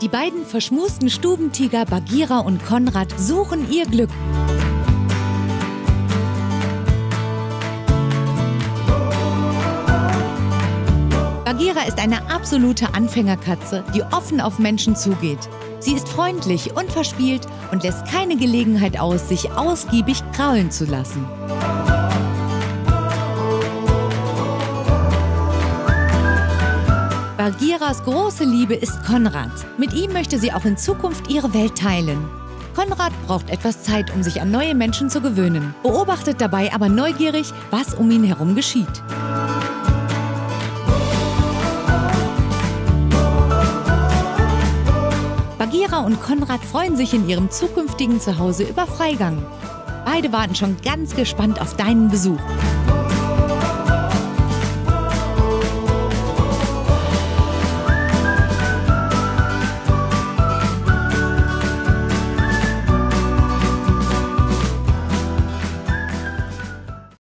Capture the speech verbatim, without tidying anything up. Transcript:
Die beiden verschmusten Stubentiger Bagheera und Konrad suchen ihr Glück. Bagheera ist eine absolute Anfängerkatze, die offen auf Menschen zugeht. Sie ist freundlich und verspielt und lässt keine Gelegenheit aus, sich ausgiebig kraulen zu lassen. Bagheeras große Liebe ist Konrad. Mit ihm möchte sie auch in Zukunft ihre Welt teilen. Konrad braucht etwas Zeit, um sich an neue Menschen zu gewöhnen, beobachtet dabei aber neugierig, was um ihn herum geschieht. Bagheera und Konrad freuen sich in ihrem zukünftigen Zuhause über Freigang. Beide warten schon ganz gespannt auf deinen Besuch.